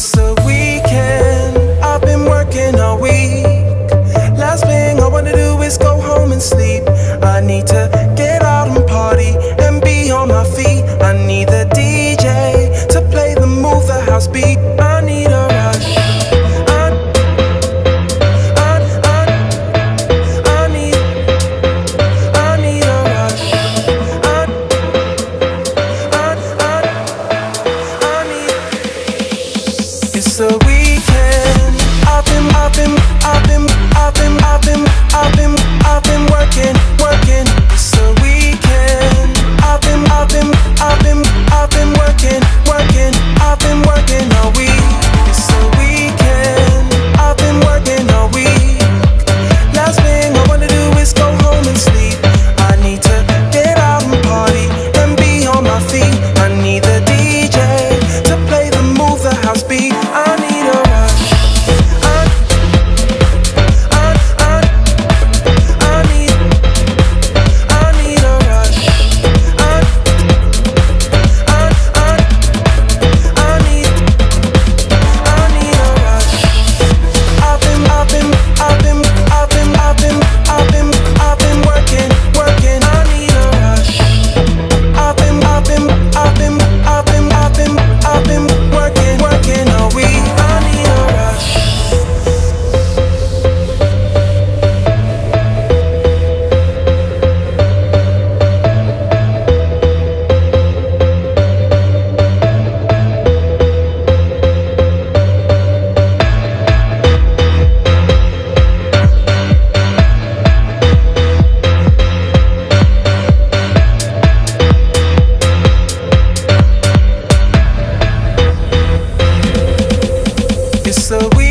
It's the weekend, I've been working all week. Last thing I wanna do is go home and sleep. I need to get out and party and be on my feet. I need the DJ to play the move, the house beat. I need a rush. It's the weekend. I've been working. It's the weekend. I've been working. I've been working all week. It's the weekend. I've been working all week. Last thing I wanna do is go home and sleep. I need to get out and party and be on my feet. I need the DJ to play the move, the house beat. I need a rush. It's the weekend.